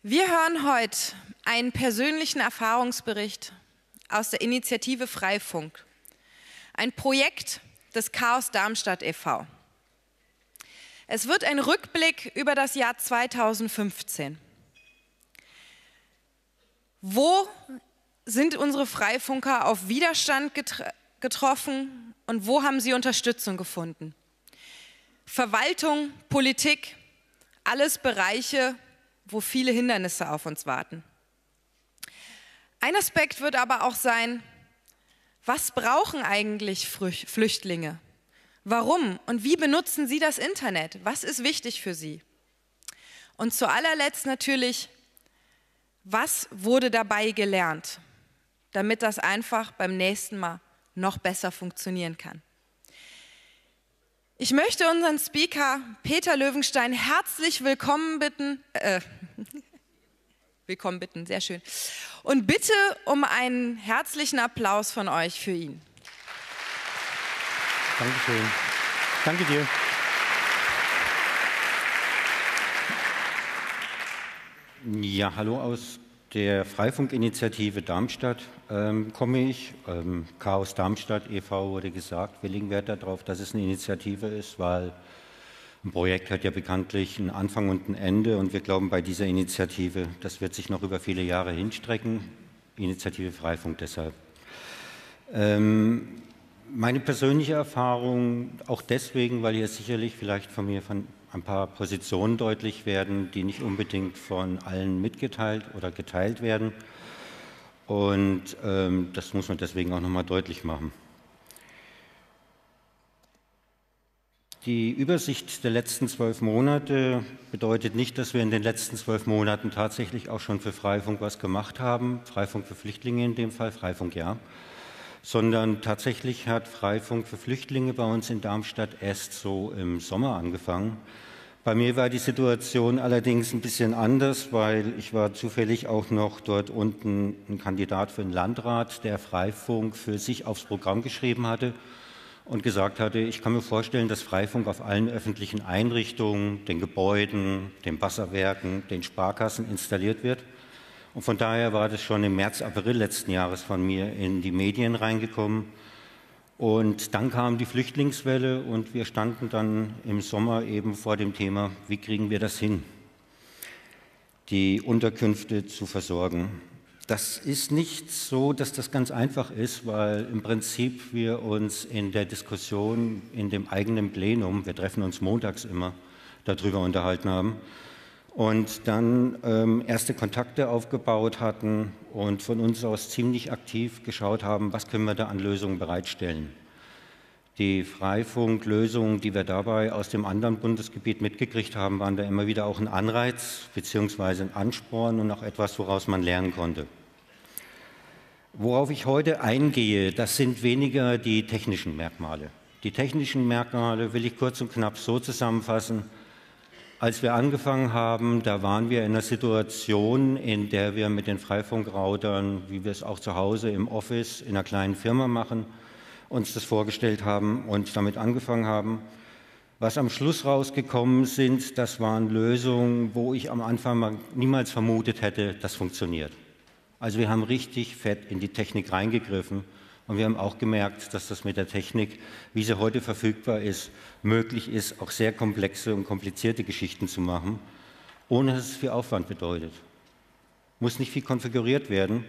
Wir hören heute einen persönlichen Erfahrungsbericht aus der Initiative Freifunk, ein Projekt des Chaos Darmstadt e.V. Es wird ein Rückblick über das Jahr 2015. Wo sind unsere Freifunker auf Widerstand getroffen und wo haben sie Unterstützung gefunden? Verwaltung, Politik, alles Bereiche, wo viele Hindernisse auf uns warten. Ein Aspekt wird aber auch sein, was brauchen eigentlich Flüchtlinge? Warum und wie benutzen sie das Internet? Was ist wichtig für sie? Und zu allerletzt natürlich, was wurde dabei gelernt, damit das einfach beim nächsten Mal noch besser funktionieren kann? Ich möchte unseren Speaker Peter Löwenstein herzlich willkommen bitten, sehr schön, und bitte um einen herzlichen Applaus von euch für ihn. Dankeschön. Danke dir. Ja, hallo aus der Freifunk-Initiative Darmstadt komme ich. Chaos Darmstadt e.V. wurde gesagt. Wir legen Wert darauf, dass es eine Initiative ist, weil ein Projekt hat ja bekanntlich einen Anfang und ein Ende und wir glauben bei dieser Initiative, das wird sich noch über viele Jahre hinstrecken. Initiative Freifunk deshalb. Meine persönliche Erfahrung, auch deswegen, weil hier sicherlich vielleicht von mir ein paar Positionen deutlich werden, die nicht unbedingt von allen mitgeteilt oder geteilt werden. Und das muss man deswegen auch nochmal deutlich machen. Die Übersicht der letzten 12 Monate bedeutet nicht, dass wir in den letzten 12 Monaten tatsächlich auch schon für Freifunk was gemacht haben. Freifunk für Flüchtlinge in dem Fall, Freifunk ja. Sondern tatsächlich hat Freifunk für Flüchtlinge bei uns in Darmstadt erst so im Sommer angefangen. Bei mir war die Situation allerdings ein bisschen anders, weil ich war zufällig auch noch dort unten ein Kandidat für den Landrat, der Freifunk für sich aufs Programm geschrieben hatte und gesagt hatte, ich kann mir vorstellen, dass Freifunk auf allen öffentlichen Einrichtungen, den Gebäuden, den Wasserwerken, den Sparkassen installiert wird. Und von daher war das schon im März, April letzten Jahres von mir in die Medien reingekommen. Und dann kam die Flüchtlingswelle und wir standen dann im Sommer eben vor dem Thema, wie kriegen wir das hin, die Unterkünfte zu versorgen. Das ist nicht so, dass das ganz einfach ist, weil im Prinzip wir uns in der Diskussion in dem eigenen Plenum, wir treffen uns montags immer, darüber unterhalten haben und dann erste Kontakte aufgebaut hatten und von uns aus ziemlich aktiv geschaut haben, was können wir da an Lösungen bereitstellen. Die Freifunk-Lösungen, die wir dabei aus dem anderen Bundesgebiet mitgekriegt haben, waren da immer wieder auch ein Anreiz bzw. ein Ansporn und auch etwas, woraus man lernen konnte. Worauf ich heute eingehe, das sind weniger die technischen Merkmale. Die technischen Merkmale will ich kurz und knapp so zusammenfassen. Als wir angefangen haben, da waren wir in einer Situation, in der wir mit den Freifunk-Routern, wie wir es auch zu Hause im Office in einer kleinen Firma machen, uns das vorgestellt haben und damit angefangen haben. Was am Schluss rausgekommen sind, das waren Lösungen, wo ich am Anfang niemals vermutet hätte, das funktioniert. Also wir haben richtig fett in die Technik reingegriffen und wir haben auch gemerkt, dass das mit der Technik, wie sie heute verfügbar ist, möglich ist, auch sehr komplexe und komplizierte Geschichten zu machen, ohne dass es viel Aufwand bedeutet. Muss nicht viel konfiguriert werden.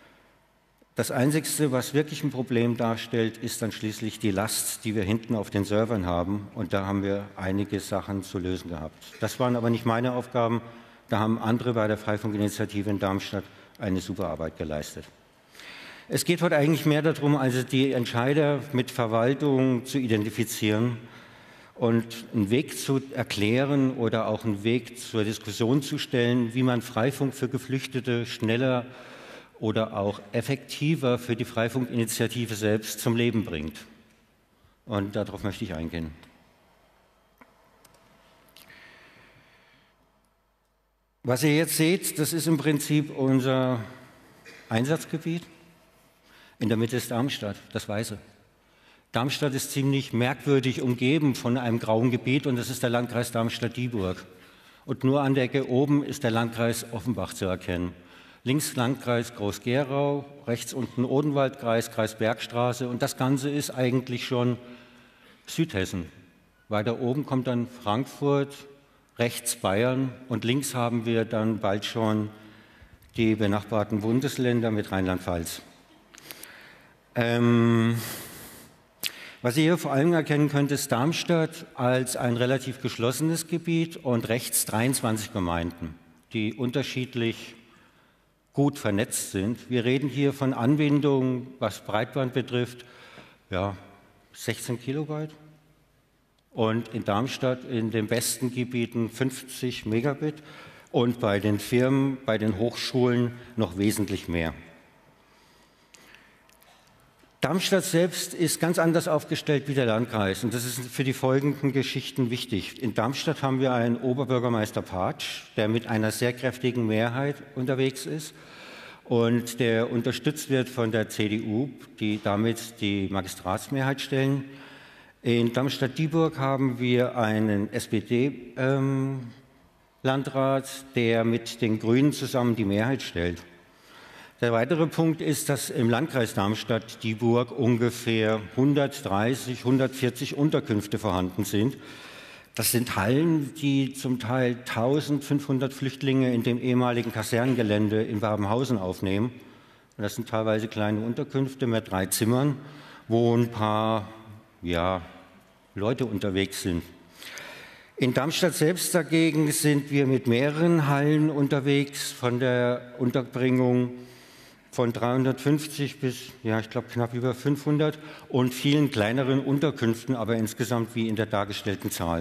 Das Einzige, was wirklich ein Problem darstellt, ist dann schließlich die Last, die wir hinten auf den Servern haben. Und da haben wir einige Sachen zu lösen gehabt. Das waren aber nicht meine Aufgaben. Da haben andere bei der Freifunk-Initiative in Darmstadt eine super Arbeit geleistet. Es geht heute eigentlich mehr darum, also die Entscheider mit Verwaltung zu identifizieren und einen Weg zu erklären oder auch einen Weg zur Diskussion zu stellen, wie man Freifunk für Geflüchtete schneller oder auch effektiver für die Freifunk-Initiative selbst zum Leben bringt. Und darauf möchte ich eingehen. Was ihr jetzt seht, das ist im Prinzip unser Einsatzgebiet. In der Mitte ist Darmstadt, das Weiße. Darmstadt ist ziemlich merkwürdig umgeben von einem grauen Gebiet und das ist der Landkreis Darmstadt-Dieburg. und nur an der Ecke oben ist der Landkreis Offenbach zu erkennen. Links Landkreis Groß-Gerau, rechts unten Odenwaldkreis, Kreis Bergstraße und das Ganze ist eigentlich schon Südhessen. Weiter oben kommt dann Frankfurt, rechts Bayern und links haben wir dann bald schon die benachbarten Bundesländer mit Rheinland-Pfalz. Was ihr hier vor allem erkennen könnt, ist Darmstadt als ein relativ geschlossenes Gebiet und rechts 23 Gemeinden, die unterschiedlich gut vernetzt sind. Wir reden hier von Anbindungen, was Breitband betrifft, ja, 16 Kilobyte und in Darmstadt in den besten Gebieten 50 Megabit und bei den Firmen, bei den Hochschulen noch wesentlich mehr. Darmstadt selbst ist ganz anders aufgestellt wie der Landkreis und das ist für die folgenden Geschichten wichtig. In Darmstadt haben wir einen Oberbürgermeister Patsch, der mit einer sehr kräftigen Mehrheit unterwegs ist und der unterstützt wird von der CDU, die damit die Magistratsmehrheit stellen. In Darmstadt-Dieburg haben wir einen SPD-Landrat, der mit den Grünen zusammen die Mehrheit stellt. Der weitere Punkt ist, dass im Landkreis Darmstadt-Dieburg ungefähr 130, 140 Unterkünfte vorhanden sind. Das sind Hallen, die zum Teil 1500 Flüchtlinge in dem ehemaligen Kasernengelände in Babenhausen aufnehmen. Und das sind teilweise kleine Unterkünfte mit 3 Zimmern, wo ein paar Leute unterwegs sind. In Darmstadt selbst dagegen sind wir mit mehreren Hallen unterwegs, von der Unterbringung von 350 bis, ich glaube, knapp über 500 und vielen kleineren Unterkünften, aber insgesamt wie in der dargestellten Zahl.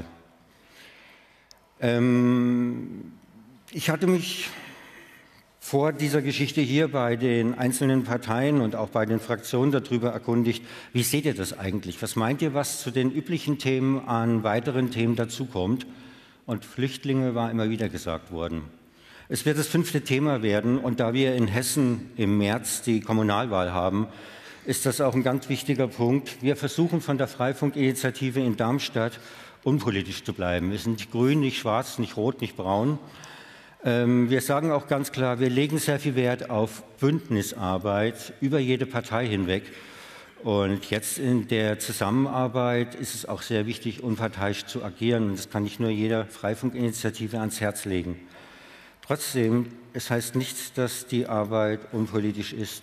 Ich hatte mich vor dieser Geschichte hier bei den einzelnen Parteien und auch bei den Fraktionen darüber erkundigt, wie seht ihr das eigentlich? Was meint ihr, was zu den üblichen Themen an weiteren Themen dazukommt? Und Flüchtlinge war immer wieder gesagt worden. Es wird das 5. Thema werden und da wir in Hessen im März die Kommunalwahl haben, ist das auch ein ganz wichtiger Punkt. Wir versuchen von der Freifunk-Initiative in Darmstadt unpolitisch zu bleiben. Wir sind nicht grün, nicht schwarz, nicht rot, nicht braun. Wir sagen auch ganz klar, wir legen sehr viel Wert auf Bündnisarbeit über jede Partei hinweg. Und jetzt in der Zusammenarbeit ist es auch sehr wichtig, unparteiisch zu agieren. Das kann ich nur jeder Freifunk-Initiative ans Herz legen. Trotzdem, es heißt nicht, dass die Arbeit unpolitisch ist.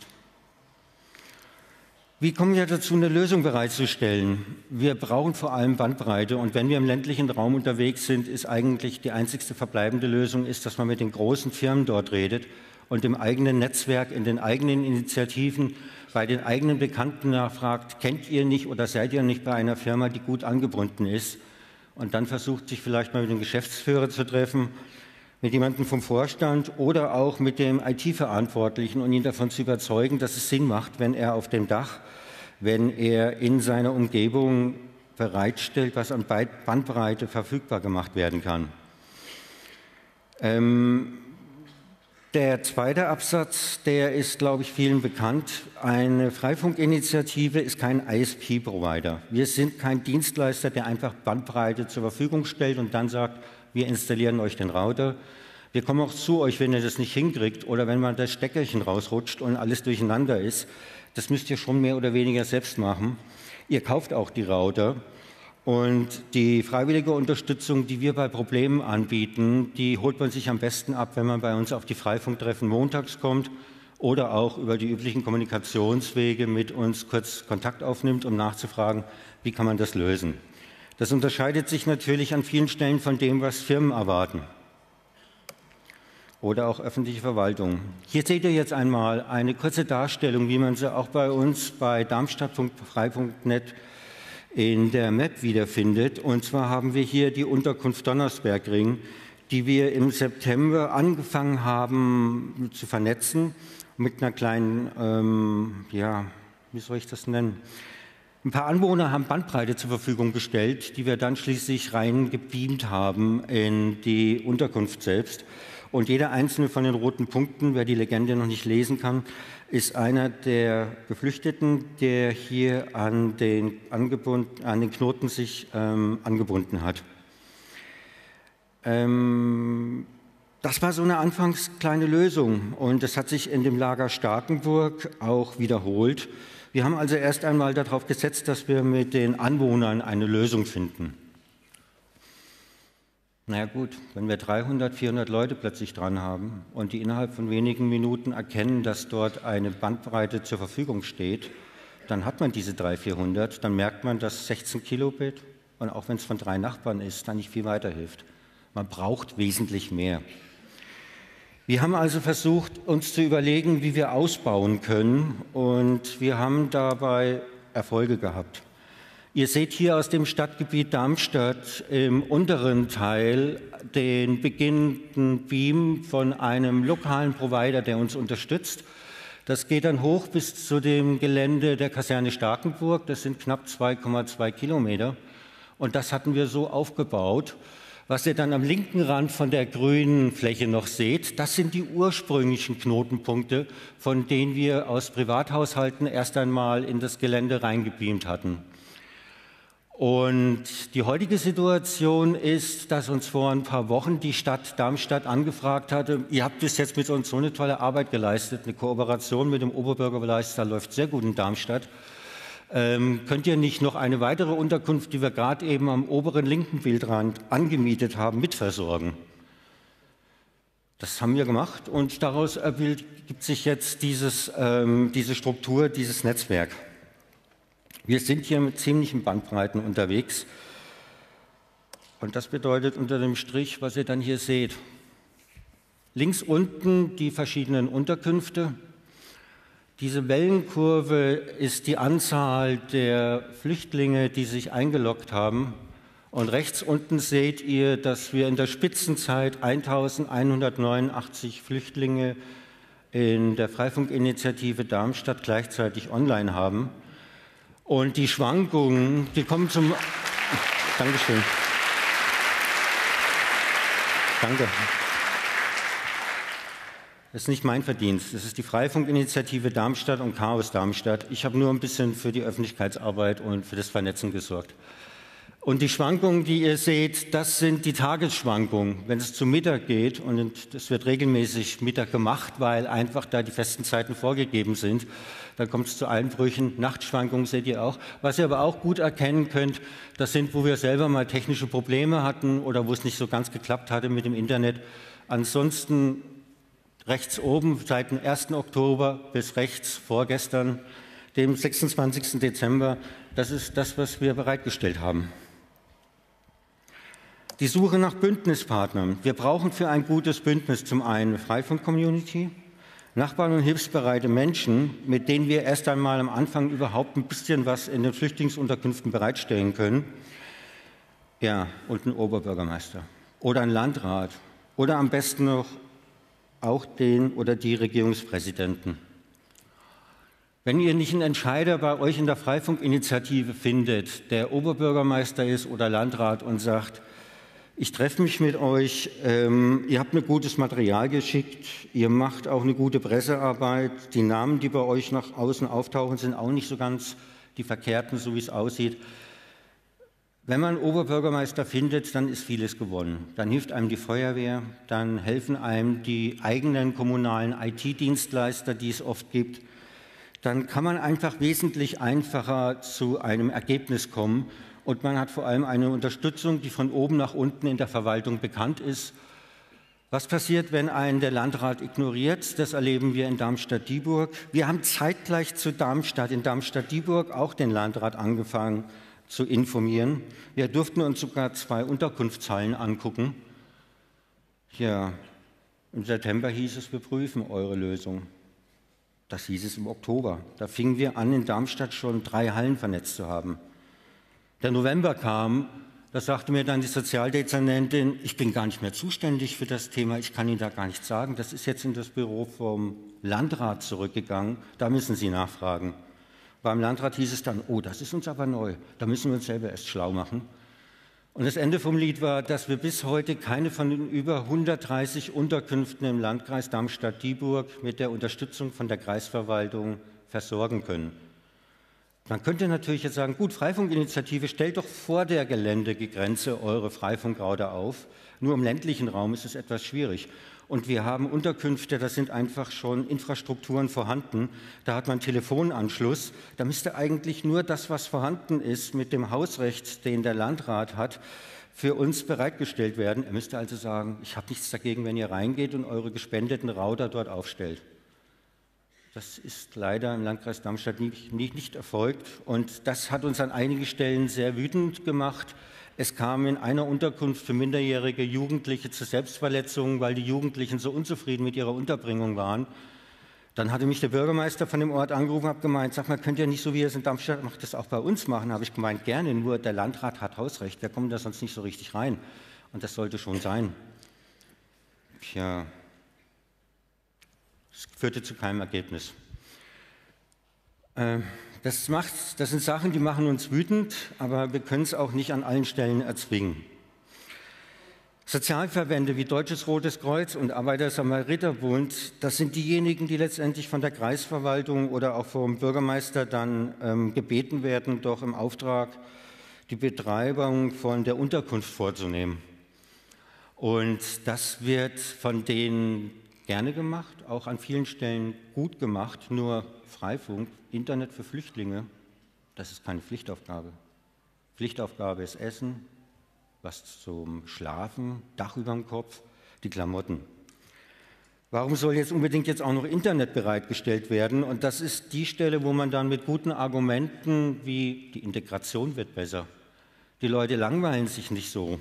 Wie kommen wir dazu, eine Lösung bereitzustellen? Wir brauchen vor allem Bandbreite und wenn wir im ländlichen Raum unterwegs sind, ist eigentlich die einzigste verbleibende Lösung, dass man mit den großen Firmen dort redet und im eigenen Netzwerk, in den eigenen Initiativen, bei den eigenen Bekannten nachfragt, kennt ihr nicht oder seid ihr nicht bei einer Firma, die gut angebunden ist? Und dann versucht sich vielleicht mal mit dem Geschäftsführer zu treffen, mit jemandem vom Vorstand oder auch mit dem IT-Verantwortlichen und ihn davon zu überzeugen, dass es Sinn macht, wenn er auf dem Dach, wenn er in seiner Umgebung bereitstellt, was an Bandbreite verfügbar gemacht werden kann. Der zweite Absatz, der ist, glaube ich, vielen bekannt. Eine Freifunk-Initiative ist kein ISP-Provider. Wir sind kein Dienstleister, der einfach Bandbreite zur Verfügung stellt und dann sagt, wir installieren euch den Router. Wir kommen auch zu euch, wenn ihr das nicht hinkriegt oder wenn mal das Steckerchen rausrutscht und alles durcheinander ist. Das müsst ihr schon mehr oder weniger selbst machen. Ihr kauft auch die Router und die freiwillige Unterstützung, die wir bei Problemen anbieten, die holt man sich am besten ab, wenn man bei uns auf die Freifunktreffen montags kommt oder auch über die üblichen Kommunikationswege mit uns kurz Kontakt aufnimmt, um nachzufragen, wie kann man das lösen. Das unterscheidet sich natürlich an vielen Stellen von dem, was Firmen erwarten oder auch öffentliche Verwaltung. Hier seht ihr jetzt einmal eine kurze Darstellung, wie man sie auch bei uns bei darmstadt.frei.net in der Map wiederfindet. Und zwar haben wir hier die Unterkunft Donnersbergring, die wir im September angefangen haben zu vernetzen mit einer kleinen, wie soll ich das nennen? Ein paar Anwohner haben Bandbreite zur Verfügung gestellt, die wir dann schließlich reingebeamt haben in die Unterkunft selbst. Und jeder einzelne von den roten Punkten, wer die Legende noch nicht lesen kann, ist einer der Geflüchteten, der hier an den Knoten sich angebunden hat. Das war so eine anfangs kleine Lösung und das hat sich in dem Lager Starkenburg auch wiederholt. Wir haben also erst einmal darauf gesetzt, dass wir mit den Anwohnern eine Lösung finden. Na ja gut, wenn wir 300, 400 Leute plötzlich dran haben und die innerhalb von wenigen Minuten erkennen, dass dort eine Bandbreite zur Verfügung steht, dann hat man diese 300, 400, dann merkt man, dass 16 Kilobit und auch wenn es von 3 Nachbarn ist, dann nicht viel weiterhilft. Man braucht wesentlich mehr. Wir haben also versucht, uns zu überlegen, wie wir ausbauen können und wir haben dabei Erfolge gehabt. Ihr seht hier aus dem Stadtgebiet Darmstadt im unteren Teil den beginnenden Beam von einem lokalen Provider, der uns unterstützt. Das geht dann hoch bis zu dem Gelände der Kaserne Starkenburg. Das sind knapp 2,2 Kilometer. Und das hatten wir so aufgebaut. Was ihr dann am linken Rand von der grünen Fläche noch seht, das sind die ursprünglichen Knotenpunkte, von denen wir aus Privathaushalten erst einmal in das Gelände reingebeamt hatten. Und die heutige Situation ist, dass uns vor ein paar Wochen die Stadt Darmstadt angefragt hatte, ihr habt bis jetzt mit uns so eine tolle Arbeit geleistet, eine Kooperation mit dem Oberbürgermeister läuft sehr gut in Darmstadt. Könnt ihr nicht noch eine weitere Unterkunft, die wir gerade eben am oberen linken Bildrand angemietet haben, mitversorgen? Das haben wir gemacht und daraus ergibt sich jetzt diese Struktur, dieses Netzwerk. Wir sind hier mit ziemlichen Bandbreiten unterwegs und das bedeutet unter dem Strich, was ihr dann hier seht. Links unten die verschiedenen Unterkünfte. Diese Wellenkurve ist die Anzahl der Flüchtlinge, die sich eingeloggt haben. Und rechts unten seht ihr, dass wir in der Spitzenzeit 1189 Flüchtlinge in der Freifunkinitiative Darmstadt gleichzeitig online haben. Und die Schwankungen, die kommen zum... Dankeschön. Danke. Das ist nicht mein Verdienst, das ist die Freifunkinitiative Darmstadt und Chaos Darmstadt. Ich habe nur ein bisschen für die Öffentlichkeitsarbeit und für das Vernetzen gesorgt. Und die Schwankungen, die ihr seht, das sind die Tagesschwankungen. Wenn es zu Mittag geht, und das wird regelmäßig Mittag gemacht, weil einfach da die festen Zeiten vorgegeben sind, dann kommt es zu Einbrüchen. Nachtschwankungen seht ihr auch. Was ihr aber auch gut erkennen könnt, das sind, wo wir selber mal technische Probleme hatten oder wo es nicht so ganz geklappt hatte mit dem Internet. Ansonsten rechts oben seit dem 1. Oktober bis rechts vorgestern, dem 26. Dezember, das ist das, was wir bereitgestellt haben. Die Suche nach Bündnispartnern. Wir brauchen für ein gutes Bündnis zum einen eine Freifunk-Community, Nachbarn und hilfsbereite Menschen, mit denen wir erst einmal am Anfang überhaupt ein bisschen was in den Flüchtlingsunterkünften bereitstellen können. Ja, und einen Oberbürgermeister oder einen Landrat oder am besten noch auch den oder die Regierungspräsidenten. Wenn ihr nicht einen Entscheider bei euch in der Freifunkinitiative findet, der Oberbürgermeister ist oder Landrat und sagt, ich treffe mich mit euch, ihr habt ein gutes Material geschickt, ihr macht auch eine gute Pressearbeit, die Namen, die bei euch nach außen auftauchen, sind auch nicht so ganz die verkehrten, so wie es aussieht. Wenn man einen Oberbürgermeister findet, dann ist vieles gewonnen. Dann hilft einem die Feuerwehr, dann helfen einem die eigenen kommunalen IT-Dienstleister, die es oft gibt. Dann kann man einfach wesentlich einfacher zu einem Ergebnis kommen und man hat vor allem eine Unterstützung, die von oben nach unten in der Verwaltung bekannt ist. Was passiert, wenn einen der Landrat ignoriert? Das erleben wir in Darmstadt-Dieburg. Wir haben zeitgleich zu Darmstadt, in Darmstadt-Dieburg auch den Landrat angefangen zu informieren. Wir durften uns sogar 2 Unterkunftshallen angucken. Ja, im September hieß es, wir prüfen eure Lösung. Das hieß es im Oktober. Da fingen wir an, in Darmstadt schon 3 Hallen vernetzt zu haben. Der November kam, da sagte mir dann die Sozialdezernentin, ich bin gar nicht mehr zuständig für das Thema, ich kann Ihnen da gar nichts sagen. Das ist jetzt in das Büro vom Landrat zurückgegangen, da müssen Sie nachfragen. Beim Landrat hieß es dann, oh, das ist uns aber neu, da müssen wir uns selber erst schlau machen. Und das Ende vom Lied war, dass wir bis heute keine von den über 130 Unterkünften im Landkreis Darmstadt-Dieburg mit der Unterstützung von der Kreisverwaltung versorgen können. Man könnte natürlich jetzt sagen, gut, Freifunkinitiative, stellt doch vor der Geländegrenze eure Freifunkrauter auf. Nur im ländlichen Raum ist es etwas schwierig. Und wir haben Unterkünfte, da sind einfach schon Infrastrukturen vorhanden. Da hat man Telefonanschluss. Da müsste eigentlich nur das, was vorhanden ist, mit dem Hausrecht, den der Landrat hat, für uns bereitgestellt werden. Er müsste also sagen, ich habe nichts dagegen, wenn ihr reingeht und eure gespendeten Router dort aufstellt. Das ist leider im Landkreis Darmstadt nicht erfolgt und das hat uns an einigen Stellen sehr wütend gemacht. Es kam in einer Unterkunft für minderjährige Jugendliche zu Selbstverletzungen, weil die Jugendlichen so unzufrieden mit ihrer Unterbringung waren. Dann hatte mich der Bürgermeister von dem Ort angerufen und hat gemeint, sag mal, könnt ihr nicht so, wie ihr es in Darmstadt macht, das auch bei uns machen? Habe ich gemeint, gerne, nur der Landrat hat Hausrecht, wir kommen da sonst nicht so richtig rein. Und das sollte schon sein. Tja. Es führte zu keinem Ergebnis. Das sind Sachen, die machen uns wütend, aber wir können es auch nicht an allen Stellen erzwingen. Sozialverbände wie Deutsches Rotes Kreuz und Arbeiter-Samariter-Bund, das sind diejenigen, die letztendlich von der Kreisverwaltung oder auch vom Bürgermeister dann gebeten werden, doch im Auftrag die Betreibung von der Unterkunft vorzunehmen. Und das wird von denen gerne gemacht, auch an vielen Stellen gut gemacht, nur Freifunk, Internet für Flüchtlinge, das ist keine Pflichtaufgabe. Pflichtaufgabe ist Essen, was zum Schlafen, Dach über dem Kopf, die Klamotten. Warum soll jetzt unbedingt jetzt auch noch Internet bereitgestellt werden? Und das ist die Stelle, wo man dann mit guten Argumenten wie die Integration wird besser. Die Leute langweilen sich nicht so.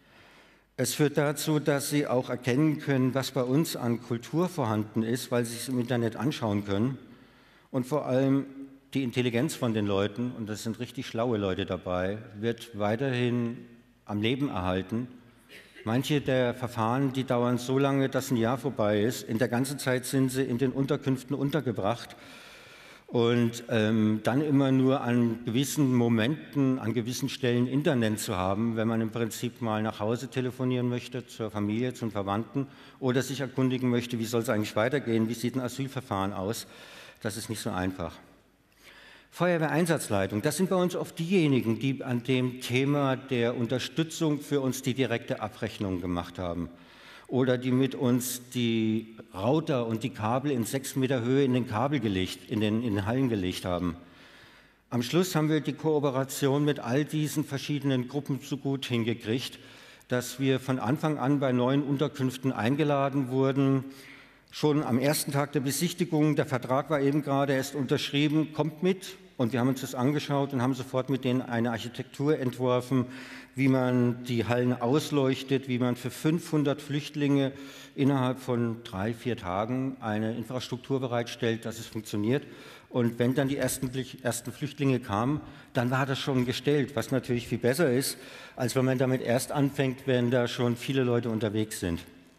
Es führt dazu, dass sie auch erkennen können, was bei uns an Kultur vorhanden ist, weil sie es im Internet anschauen können. Und vor allem die Intelligenz von den Leuten, und das sind richtig schlaue Leute dabei, wird weiterhin am Leben erhalten. Manche der Verfahren, die dauern so lange, dass ein Jahr vorbei ist. In der ganzen Zeit sind sie in den Unterkünften untergebracht. Und dann immer nur an gewissen Momenten, an gewissen Stellen Internet zu haben, wenn man im Prinzip mal nach Hause telefonieren möchte, zur Familie, zum Verwandten oder sich erkundigen möchte, wie soll es eigentlich weitergehen, wie sieht ein Asylverfahren aus, das ist nicht so einfach. Feuerwehreinsatzleitung, das sind bei uns oft diejenigen, die an dem Thema der Unterstützung für uns die direkte Abrechnung gemacht haben. Oder die mit uns die Router und die Kabel in 6 Meter Höhe in den Hallen gelegt haben. Am Schluss haben wir die Kooperation mit all diesen verschiedenen Gruppen so gut hingekriegt, dass wir von Anfang an bei neuen Unterkünften eingeladen wurden. Schon am ersten Tag der Besichtigung, der Vertrag war eben gerade erst unterschrieben, kommt mit. Und wir haben uns das angeschaut und haben sofort mit denen eine Architektur entworfen, wie man die Hallen ausleuchtet, wie man für 500 Flüchtlinge innerhalb von 3-4 Tagen eine Infrastruktur bereitstellt, dass es funktioniert. Und wenn dann die ersten Flüchtlinge kamen, dann war das schon gestellt, was natürlich viel besser ist, als wenn man damit erst anfängt, wenn da schon viele Leute unterwegs sind.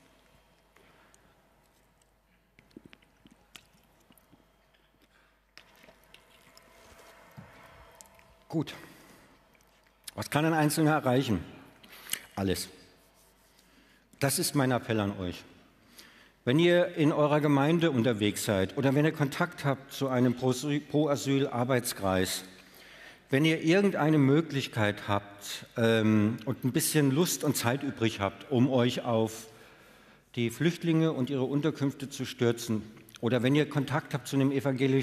Gut. Was kann ein Einzelner erreichen? Alles. Das ist mein Appell an euch. Wenn ihr in eurer Gemeinde unterwegs seid oder wenn ihr Kontakt habt zu einem Pro-Asyl-Arbeitskreis, wenn ihr irgendeine Möglichkeit habt und ein bisschen Lust und Zeit übrig habt, um euch auf die Flüchtlinge und ihre Unterkünfte zu stürzen, oder wenn ihr Kontakt habt zu einer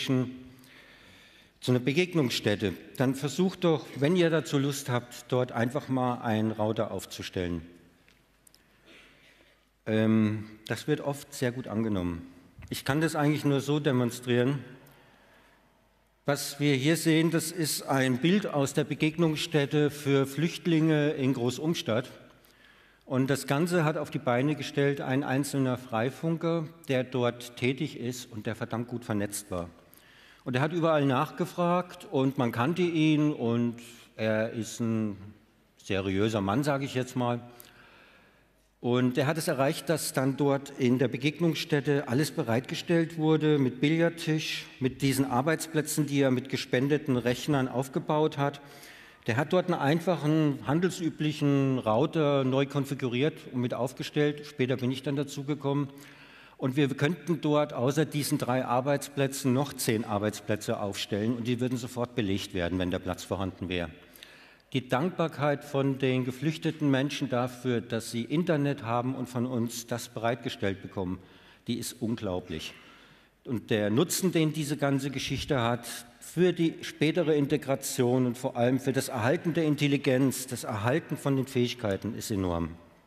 Begegnungsstätte, dann versucht doch, wenn ihr dazu Lust habt, dort einfach mal einen Router aufzustellen. Das wird oft sehr gut angenommen. Ich kann das eigentlich nur so demonstrieren. Was wir hier sehen, das ist ein Bild aus der Begegnungsstätte für Flüchtlinge in Großumstadt. Und das Ganze hat auf die Beine gestellt ein einzelner Freifunker, der dort tätig ist und der verdammt gut vernetzt war. Und er hat überall nachgefragt und man kannte ihn und er ist ein seriöser Mann, sage ich jetzt mal. Und er hat es erreicht, dass dann dort in der Begegnungsstätte alles bereitgestellt wurde mit Billardtisch, mit diesen Arbeitsplätzen, die er mit gespendeten Rechnern aufgebaut hat. Der hat dort einen einfachen, handelsüblichen Router neu konfiguriert und mit aufgestellt. Später bin ich dann dazu gekommen. Und wir könnten dort außer diesen 3 Arbeitsplätzen noch 10 Arbeitsplätze aufstellen und die würden sofort belegt werden, wenn der Platz vorhanden wäre. Die Dankbarkeit von den geflüchteten Menschen dafür, dass sie Internet haben und von uns das bereitgestellt bekommen, die ist unglaublich. Und der Nutzen, den diese ganze Geschichte hat für die spätere Integration und vor allem für das Erhalten der Intelligenz, das Erhalten von den Fähigkeiten ist enorm.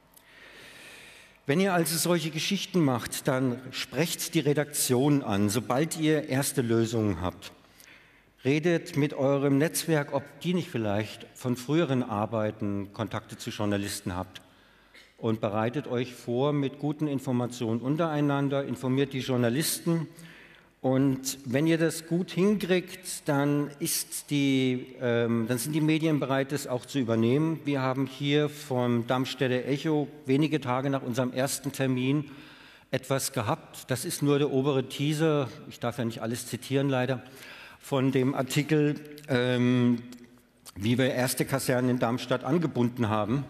Wenn ihr also solche Geschichten macht, dann sprecht die Redaktion an, sobald ihr erste Lösungen habt. Redet mit eurem Netzwerk, ob die nicht vielleicht von früheren Arbeiten Kontakte zu Journalisten habt. Und bereitet euch vor mit guten Informationen untereinander, informiert die Journalisten. Und wenn ihr das gut hinkriegt, dann sind die Medien bereit, das auch zu übernehmen. Wir haben hier vom Darmstädter Echo wenige Tage nach unserem ersten Termin etwas gehabt. Das ist nur der obere Teaser, ich darf ja nicht alles zitieren leider, von dem Artikel, wie wir erste Kasernen in Darmstadt angebunden haben.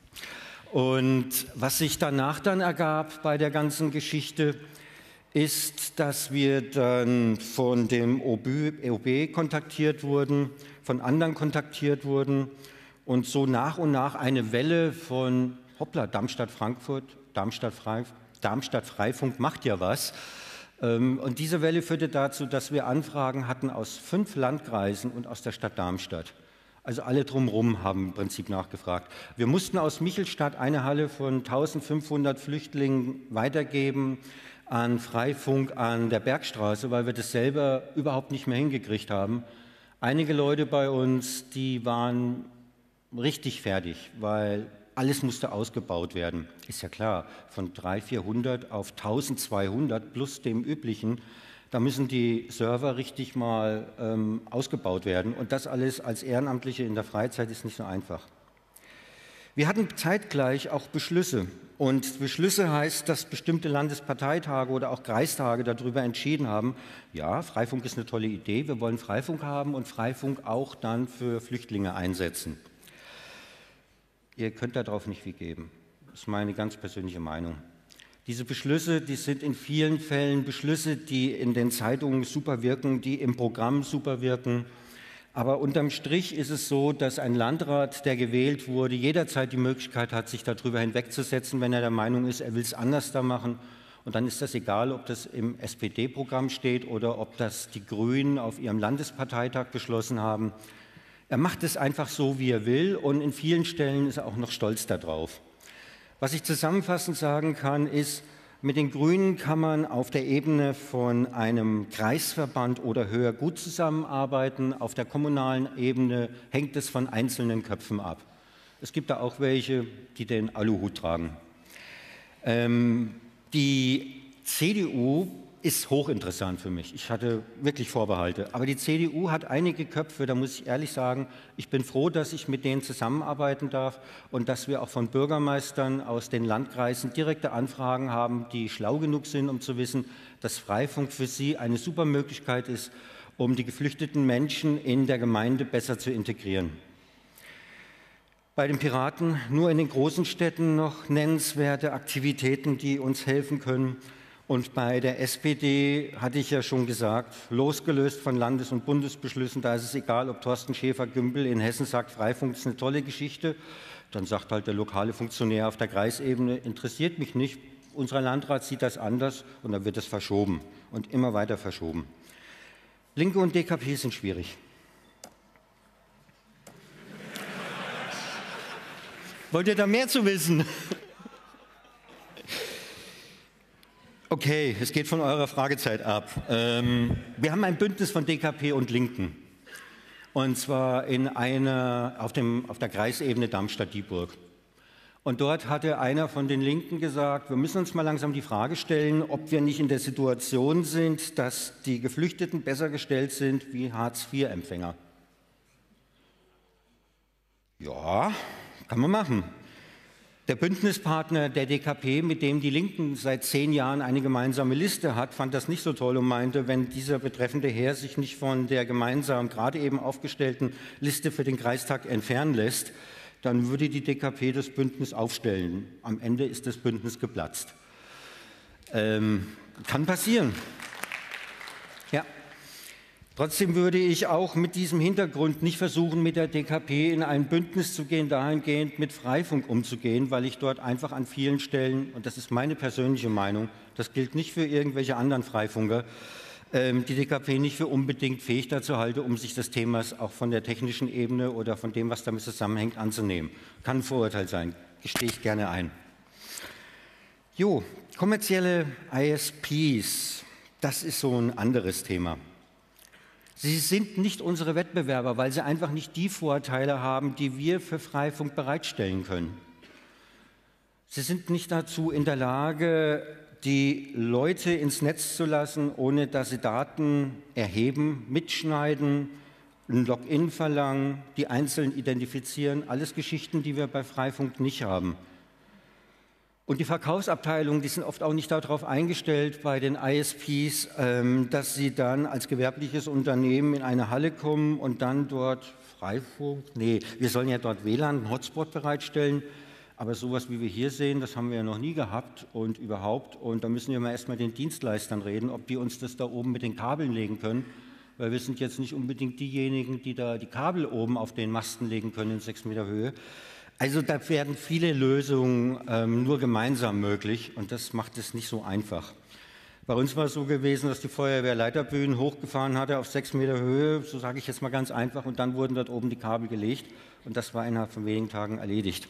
Und was sich danach dann ergab bei der ganzen Geschichte, ist, dass wir dann von dem OB kontaktiert wurden, von anderen kontaktiert wurden und so nach und nach eine Welle von, hoppla, Darmstadt-Frankfurt, Darmstadt-Freifunk macht ja was. Und diese Welle führte dazu, dass wir Anfragen hatten aus 5 Landkreisen und aus der Stadt Darmstadt. Also alle drumherum haben im Prinzip nachgefragt. Wir mussten aus Michelstadt eine Halle von 1500 Flüchtlingen weitergeben an Freifunk an der Bergstraße, weil wir das selber überhaupt nicht mehr hingekriegt haben. Einige Leute bei uns, die waren richtig fertig, weil alles musste ausgebaut werden. Ist ja klar, von 300, 400 auf 1200 plus dem üblichen, da müssen die Server richtig mal ausgebaut werden. Und das alles als Ehrenamtliche in der Freizeit ist nicht so einfach. Wir hatten zeitgleich auch Beschlüsse. Und Beschlüsse heißt, dass bestimmte Landesparteitage oder auch Kreistage darüber entschieden haben, ja, Freifunk ist eine tolle Idee, wir wollen Freifunk haben und Freifunk auch dann für Flüchtlinge einsetzen. Ihr könnt darauf nicht viel geben. Das ist meine ganz persönliche Meinung. Diese Beschlüsse, die sind in vielen Fällen Beschlüsse, die in den Zeitungen super wirken, die im Programm super wirken. Aber unterm Strich ist es so, dass ein Landrat, der gewählt wurde, jederzeit die Möglichkeit hat, sich darüber hinwegzusetzen, wenn er der Meinung ist, er will es anders da machen. Und dann ist das egal, ob das im SPD-Programm steht oder ob das die Grünen auf ihrem Landesparteitag beschlossen haben. Er macht es einfach so, wie er will, und in vielen Stellen ist er auch noch stolz darauf. Was ich zusammenfassend sagen kann, ist, mit den Grünen kann man auf der Ebene von einem Kreisverband oder höher gut zusammenarbeiten. Auf der kommunalen Ebene hängt es von einzelnen Köpfen ab. Es gibt da auch welche, die den Aluhut tragen. Die CDU ist hochinteressant für mich. Ich hatte wirklich Vorbehalte. Aber die CDU hat einige Köpfe, da muss ich ehrlich sagen, ich bin froh, dass ich mit denen zusammenarbeiten darf und dass wir auch von Bürgermeistern aus den Landkreisen direkte Anfragen haben, die schlau genug sind, um zu wissen, dass Freifunk für sie eine super Möglichkeit ist, um die geflüchteten Menschen in der Gemeinde besser zu integrieren. Bei den Piraten nur in den großen Städten noch nennenswerte Aktivitäten, die uns helfen können. Und bei der SPD hatte ich ja schon gesagt, losgelöst von Landes- und Bundesbeschlüssen, da ist es egal, ob Thorsten Schäfer-Gümbel in Hessen sagt, Freifunk ist eine tolle Geschichte, dann sagt halt der lokale Funktionär auf der Kreisebene, interessiert mich nicht, unser Landrat sieht das anders und dann wird es verschoben und immer weiter verschoben. Linke und DKP sind schwierig. Wollt ihr da mehr zu wissen? Okay, es geht von eurer Fragezeit ab. Wir haben ein Bündnis von DKP und Linken. Und zwar auf der Kreisebene Darmstadt-Dieburg. Und dort hatte einer von den Linken gesagt, wir müssen uns mal langsam die Frage stellen, ob wir nicht in der Situation sind, dass die Geflüchteten besser gestellt sind wie Hartz-IV-Empfänger. Ja, kann man machen. Der Bündnispartner der DKP, mit dem die Linken seit 10 Jahren eine gemeinsame Liste hat, fand das nicht so toll und meinte, wenn dieser betreffende Herr sich nicht von der gemeinsam gerade eben aufgestellten Liste für den Kreistag entfernen lässt, dann würde die DKP das Bündnis aufstellen. Am Ende ist das Bündnis geplatzt. Kann passieren. Ja. Trotzdem würde ich auch mit diesem Hintergrund nicht versuchen, mit der DKP in ein Bündnis zu gehen, dahingehend mit Freifunk umzugehen, weil ich dort einfach an vielen Stellen, und das ist meine persönliche Meinung, das gilt nicht für irgendwelche anderen Freifunker, die DKP nicht für unbedingt fähig dazu halte, um sich des Themas auch von der technischen Ebene oder von dem, was damit zusammenhängt, anzunehmen. Kann ein Vorurteil sein, gestehe ich gerne ein. Jo, kommerzielle ISPs, das ist so ein anderes Thema. Sie sind nicht unsere Wettbewerber, weil sie einfach nicht die Vorteile haben, die wir für Freifunk bereitstellen können. Sie sind nicht dazu in der Lage, die Leute ins Netz zu lassen, ohne dass sie Daten erheben, mitschneiden, ein Login verlangen, die einzeln identifizieren. Alles Geschichten, die wir bei Freifunk nicht haben. Und die Verkaufsabteilungen, die sind oft auch nicht darauf eingestellt bei den ISPs, dass sie dann als gewerbliches Unternehmen in eine Halle kommen und dann dort Freifunk, nee, wir sollen ja dort WLAN, einen Hotspot bereitstellen, aber sowas wie wir hier sehen, das haben wir ja noch nie gehabt und überhaupt. Und da müssen wir mal erstmal den Dienstleistern reden, ob die uns das da oben mit den Kabeln legen können, weil wir sind jetzt nicht unbedingt diejenigen, die da die Kabel oben auf den Masten legen können in 6 Meter Höhe. Also da werden viele Lösungen nur gemeinsam möglich und das macht es nicht so einfach. Bei uns war es so gewesen, dass die Feuerwehr Leiterbühnen hochgefahren hatte auf 6 Meter Höhe, so sage ich jetzt mal ganz einfach, und dann wurden dort oben die Kabel gelegt und das war innerhalb von wenigen Tagen erledigt.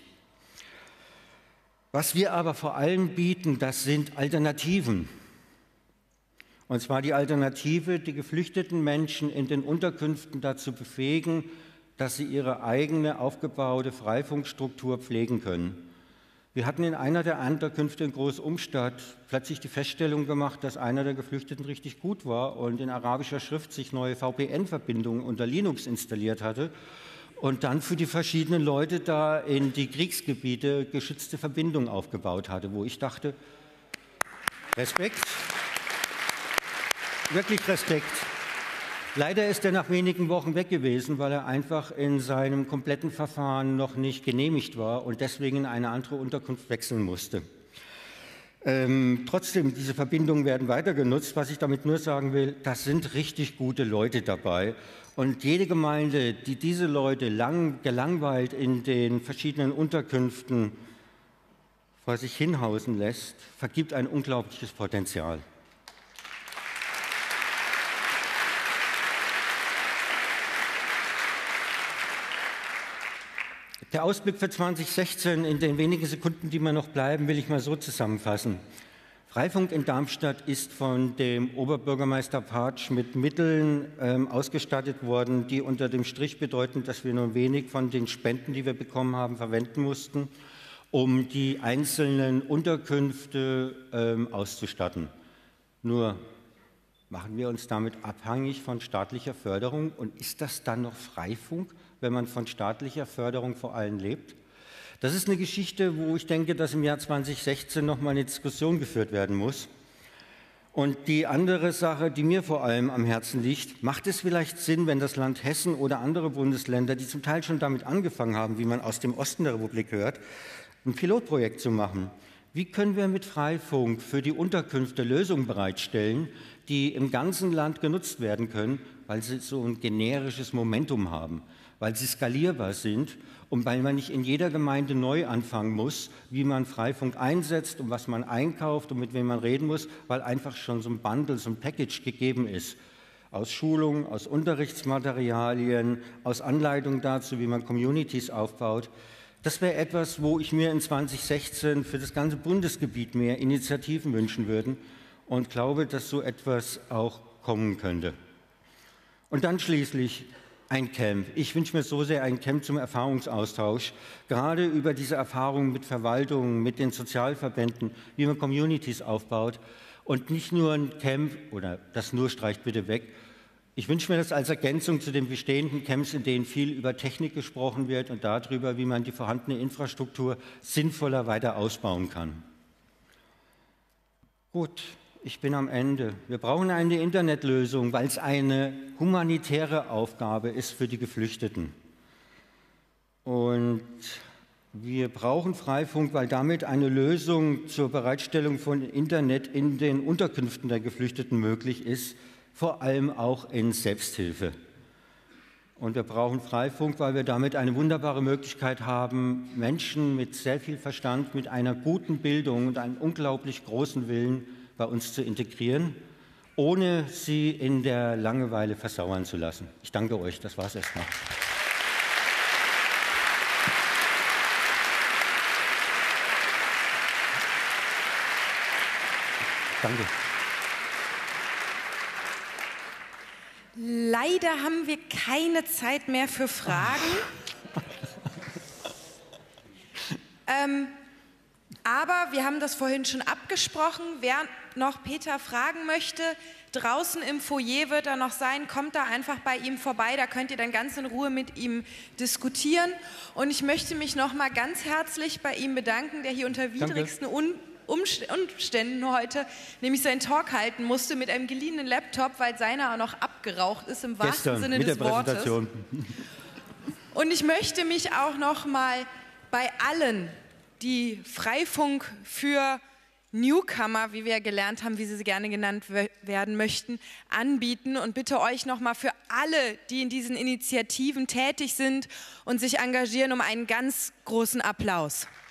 Was wir aber vor allem bieten, das sind Alternativen. Und zwar die Alternative, die geflüchteten Menschen in den Unterkünften dazu befähigen, dass sie ihre eigene aufgebaute Freifunkstruktur pflegen können. Wir hatten in einer der Unterkünfte in Großumstadt plötzlich die Feststellung gemacht, dass einer der Geflüchteten richtig gut war und in arabischer Schrift sich neue VPN-Verbindungen unter Linux installiert hatte und dann für die verschiedenen Leute da in die Kriegsgebiete geschützte Verbindungen aufgebaut hatte, wo ich dachte, Respekt, wirklich Respekt. Leider ist er nach wenigen Wochen weg gewesen, weil er einfach in seinem kompletten Verfahren noch nicht genehmigt war und deswegen in eine andere Unterkunft wechseln musste. Trotzdem, diese Verbindungen werden weiter genutzt. Was ich damit nur sagen will, das sind richtig gute Leute dabei. Und jede Gemeinde, die diese Leute gelangweilt in den verschiedenen Unterkünften vor sich hinhausen lässt, vergibt ein unglaubliches Potenzial. Der Ausblick für 2016, in den wenigen Sekunden, die mir noch bleiben, will ich mal so zusammenfassen. Freifunk in Darmstadt ist von dem Oberbürgermeister Partsch mit Mitteln ausgestattet worden, die unter dem Strich bedeuten, dass wir nur wenig von den Spenden, die wir bekommen haben, verwenden mussten, um die einzelnen Unterkünfte auszustatten. Nur machen wir uns damit abhängig von staatlicher Förderung und ist das dann noch Freifunk, wenn man von staatlicher Förderung vor allem lebt? Das ist eine Geschichte, wo ich denke, dass im Jahr 2016 noch mal eine Diskussion geführt werden muss. Und die andere Sache, die mir vor allem am Herzen liegt, macht es vielleicht Sinn, wenn das Land Hessen oder andere Bundesländer, die zum Teil schon damit angefangen haben, wie man aus dem Osten der Republik hört, ein Pilotprojekt zu machen? Wie können wir mit Freifunk für die Unterkünfte Lösungen bereitstellen, die im ganzen Land genutzt werden können, weil sie so ein generisches Momentum haben, weil sie skalierbar sind und weil man nicht in jeder Gemeinde neu anfangen muss, wie man Freifunk einsetzt und was man einkauft und mit wem man reden muss, weil einfach schon so ein Bundle, so ein Package gegeben ist. Aus Schulungen, aus Unterrichtsmaterialien, aus Anleitungen dazu, wie man Communities aufbaut. Das wäre etwas, wo ich mir in 2016 für das ganze Bundesgebiet mehr Initiativen wünschen würde und glaube, dass so etwas auch kommen könnte. Und dann schließlich ein Camp. Ich wünsche mir so sehr ein Camp zum Erfahrungsaustausch, gerade über diese Erfahrungen mit Verwaltungen, mit den Sozialverbänden, wie man Communities aufbaut und nicht nur ein Camp, oder das nur streicht bitte weg. Ich wünsche mir das als Ergänzung zu den bestehenden Camps, in denen viel über Technik gesprochen wird und darüber, wie man die vorhandene Infrastruktur sinnvoller weiter ausbauen kann. Gut. Ich bin am Ende. Wir brauchen eine Internetlösung, weil es eine humanitäre Aufgabe ist für die Geflüchteten. Und Wir brauchen Freifunk, weil damit eine Lösung zur Bereitstellung von Internet in den Unterkünften der Geflüchteten möglich ist, vor allem auch in Selbsthilfe. Und wir brauchen Freifunk, weil wir damit eine wunderbare Möglichkeit haben, Menschen mit sehr viel Verstand, mit einer guten Bildung und einem unglaublich großen Willen bei uns zu integrieren, ohne sie in der Langeweile versauern zu lassen. Ich danke euch, das war es erstmal. Danke. Leider haben wir keine Zeit mehr für Fragen. Aber wir haben das vorhin schon abgesprochen. Wer noch Peter fragen möchte, draußen im Foyer wird er noch sein. Kommt da einfach bei ihm vorbei. Da könnt ihr dann ganz in Ruhe mit ihm diskutieren. Und ich möchte mich noch mal ganz herzlich bei ihm bedanken, der hier unter widrigsten Umständen heute nämlich seinen Talk halten musste mit einem geliehenen Laptop, weil seiner auch noch abgeraucht ist, im wahrsten Sinne des Wortes. Und ich möchte mich auch noch mal bei allen, die Freifunk für Newcomer, wie wir gelernt haben, wie sie gerne genannt werden möchten, anbieten und bitte euch nochmal für alle, die in diesen Initiativen tätig sind und sich engagieren, um einen ganz großen Applaus.